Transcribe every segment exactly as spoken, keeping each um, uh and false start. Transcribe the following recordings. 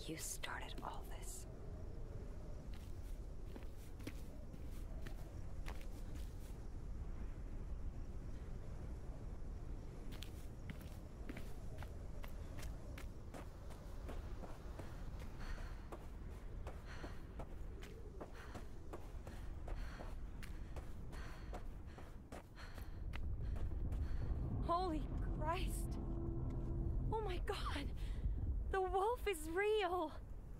You started all this. Holy Christ! Oh my God! The wolf is real!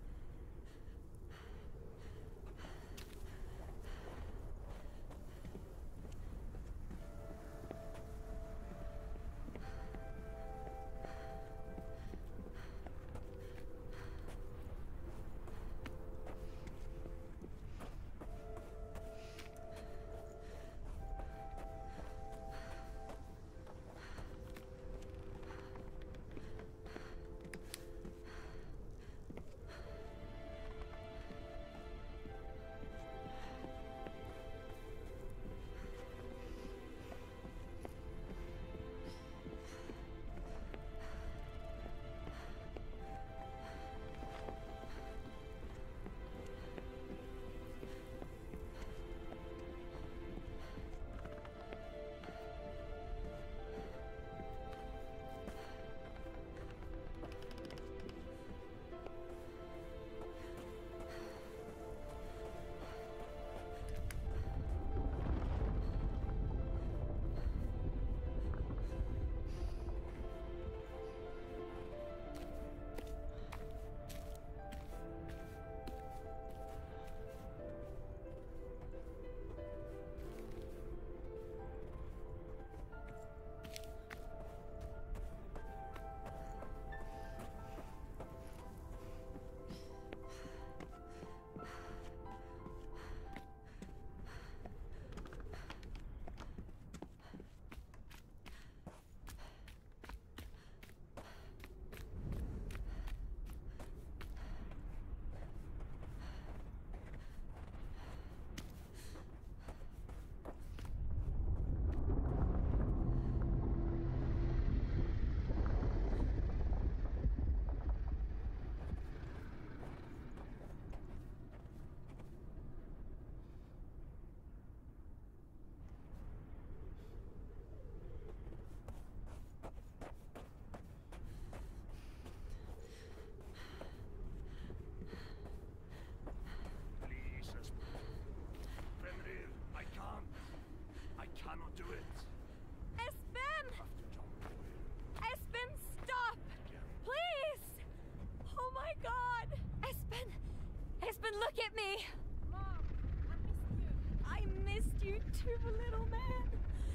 Look at me! Mom, I missed you. I missed you too, little man.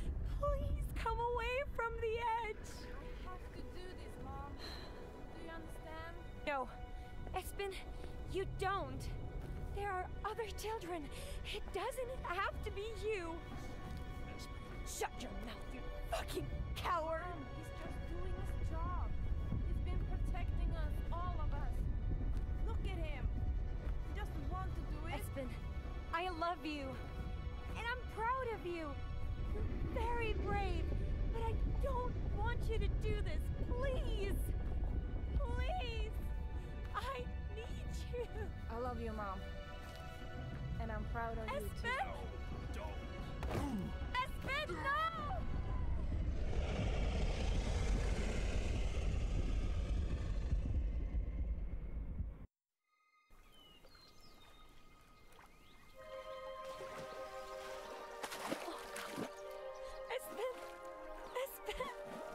Please come away from the edge. You have to do this, Mom. Do you understand? No, Espen, you don't. There are other children. It doesn't have to be you. Shut your mouth, you fucking coward! Mom, he's just doing his job. He's been protecting us, all of us. Look at him. He doesn't want to do it. Espen, I love you. And I'm proud of you. You're very brave. But I don't want you to do this. Please. Please. I need you. I love you, Mom. And I'm proud of you too. Espen! No, don't. Espen, no! Espen! Espen!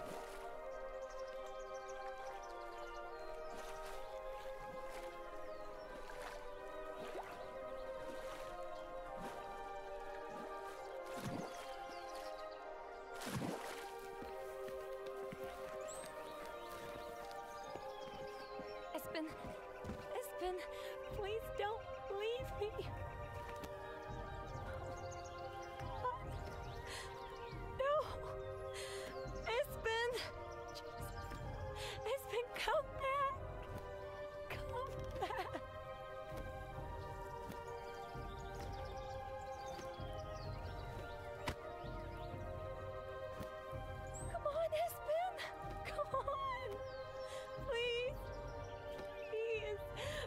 Espen, Espen, please don't leave me. No, Espen, Jesus. Espen, come back, come back. Come on, Espen, come on, please. Please.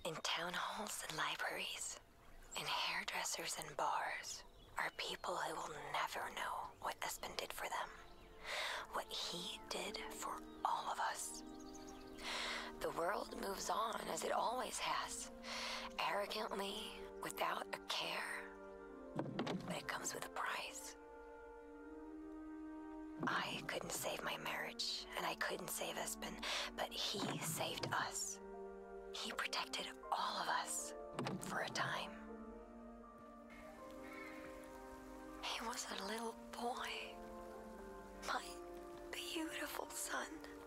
In town halls and libraries, in hairdressers and bars, are people who will never know what Espen did for them. What he did for all of us. The world moves on as it always has, arrogantly, without a care. But it comes with a price. I couldn't save my marriage, and I couldn't save Espen, but he saved us. He protected all of us for a time. He was a little boy, my beautiful son.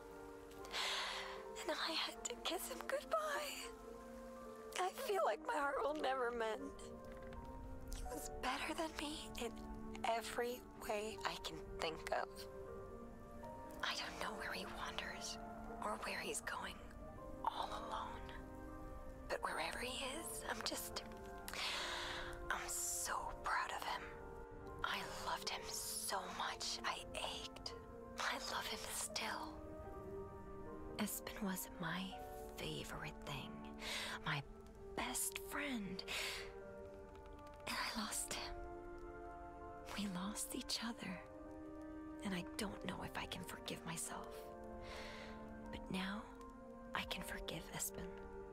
And I had to kiss him goodbye. I feel like my heart will never mend. He was better than me in every way I can think of. I don't know where he wanders or where he's going all alone. But wherever he is, I'm just... I'm so proud of him. I loved him so much, I ached. I love him still. Espen was my favorite thing, my best friend. And I lost him. We lost each other. And I don't know if I can forgive myself. But now, I can forgive Espen.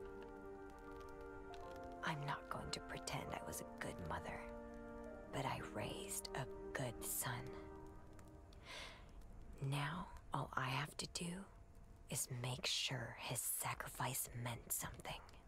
I'm not going to pretend I was a good mother, but I raised a good son. Now, all I have to do is make sure his sacrifice meant something.